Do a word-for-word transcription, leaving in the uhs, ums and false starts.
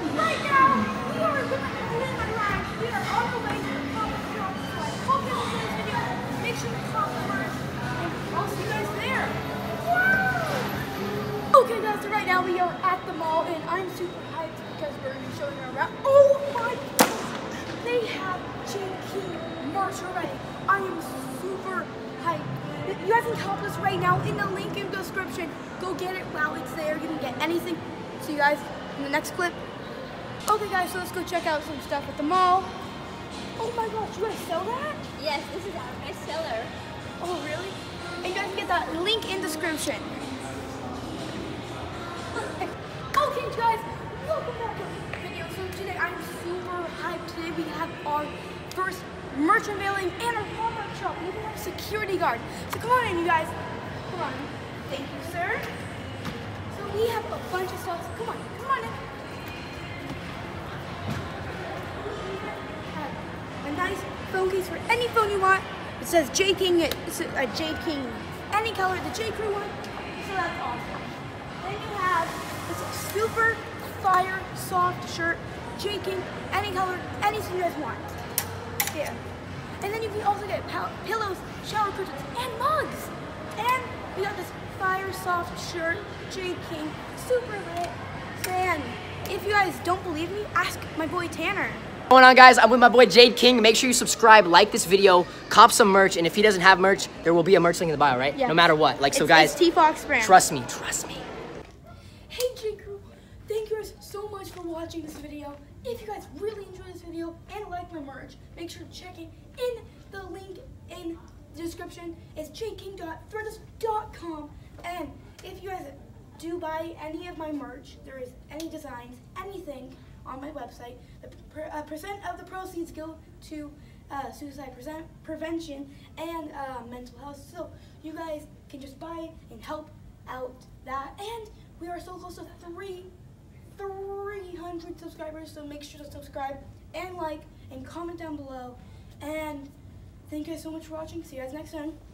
right now, we are doing a limit ride. We are on the way to the Comic Con. So I hope you enjoyed this video. Make sure to comment first, and I'll see you guys there. Wow! Okay, guys, so right now we are at the mall, and I'm super hyped because we're going to be showing you around. Oh my goodness! They have J King merch already. I am super hyped. You guys can help us right now in the link in the description. Go get it while it's there. You can get anything. See you guys in the next clip. Okay, guys, so let's go check out some stuff at the mall. Oh my gosh, you guys sell that? Yes, this is our best seller. Oh, really? And you guys can get that link in description. Okay, guys, welcome back to the video. So today I'm super hyped. Today we have our first merch unveiling and our pop-up shop. We even have a security guard. So come on in, you guys. Come on. Thank you, sir. So we have a bunch of stuff. Come on, come on in. A nice phone case for any phone you want. It says J King, it's a, a J King, any color, the J Crew one. So that's awesome. Then you have this super fire soft shirt, J King, any color, anything you guys want. Yeah. And then you can also get pillows, shower curtains, and mugs. And we got this fire soft shirt, J King, super lit. And if you guys don't believe me, ask my boy Tanner. What's going on, guys? I'm with my boy Jade King. Make sure you subscribe, like this video, cop some merch, and if he doesn't have merch, there will be a merch link in the bio, right? Yeah. No matter what. Like, so it's, guys, it's T-Fox brand. trust me, trust me. Hey J Crew, thank you guys so much for watching this video. If you guys really enjoyed this video and like my merch, make sure to check it in the link in the description. It's j king dot threadless dot com. And if you guys do buy any of my merch, there is any designs, anything on my website, the per, uh, percent of the proceeds go to uh, suicide present, prevention and uh, mental health. So you guys can just buy it and help out that. And we are so close to three, three hundred subscribers. So make sure to subscribe and like and comment down below. And thank you guys so much for watching. See you guys next time.